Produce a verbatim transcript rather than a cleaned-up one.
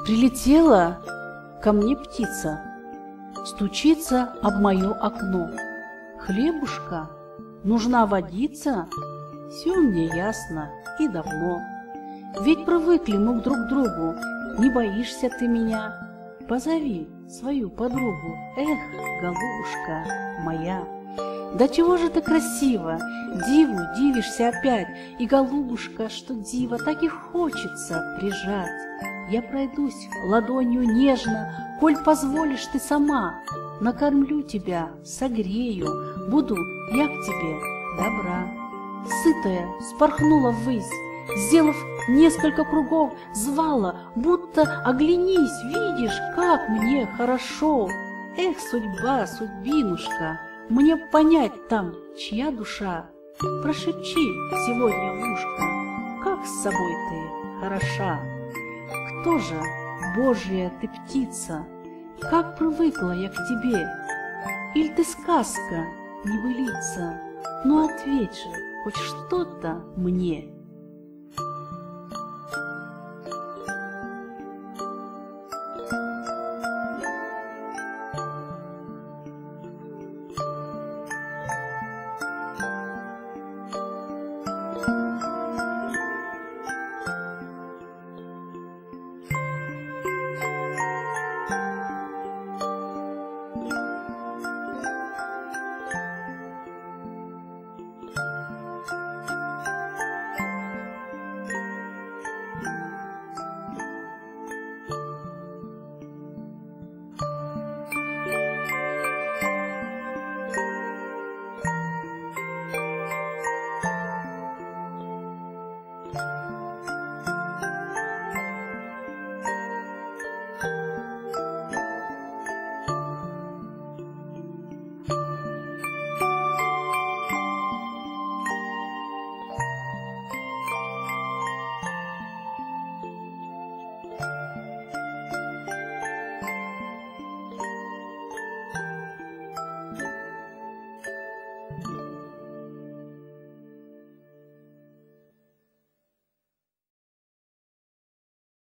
Прилетела ко мне птица, стучится об мое окно. Хлебушка, нужна водица, все мне ясно и давно. Ведь привыкли мы друг к другу, не боишься ты меня? Позови свою подругу, эх, голубушка моя. Да чего же ты красиво, диву дивишься опять, и, голубушка, что диво, так и хочется прижать. Я пройдусь ладонью нежно, коль позволишь ты сама, накормлю тебя, согрею, буду я к тебе добра. Сытая спорхнула ввысь, сделав несколько кругов, звала, будто оглянись, видишь, как мне хорошо. Эх, судьба, судьбинушка, мне понять там, чья душа. Прошепчи сегодня в ушко, как с собой ты хороша. Кто же, Божья ты птица, как привыкла я к тебе? Иль ты сказка, небылица? Ну ответь же хоть что-то мне.